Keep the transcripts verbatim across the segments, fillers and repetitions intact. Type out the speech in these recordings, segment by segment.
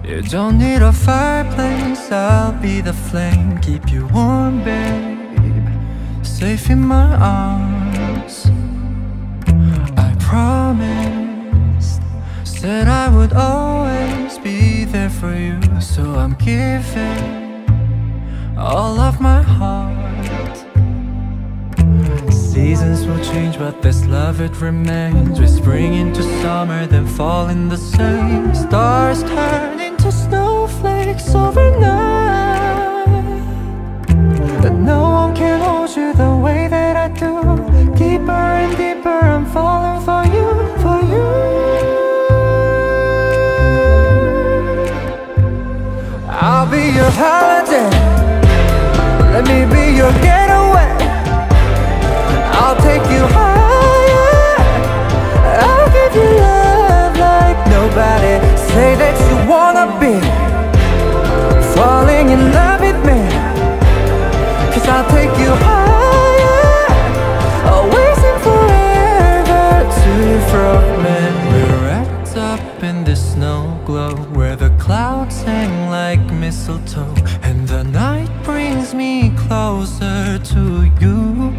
You don't need a fireplace, I'll be the flame. Keep you warm, babe, safe in my arms. I promised, said I would always be there for you. So I'm giving all of my heart. Seasons will change, but this love, it remains. We spring into summer, then fall in the same. Stars turn into snowflakes overnight, but no one can hold you the way that I do. Deeper and deeper I'm falling for you, for you. I'll be your holiday, let me be your getaway. I'll take you higher, I'll give you love like nobody. Say that you wanna be falling in love with me, 'cause I'll take you higher, always and forever to you from me. We're wrapped up in this snow glow, where the clouds hang like mistletoe, and the night brings me closer to you.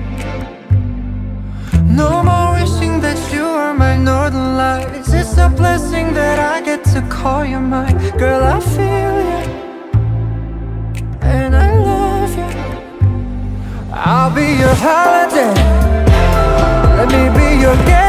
No more wishing that you were my northern lights. It's a blessing that I get to call you mine. Girl, I feel you, and I love you. I'll be your holiday, let me be your guest.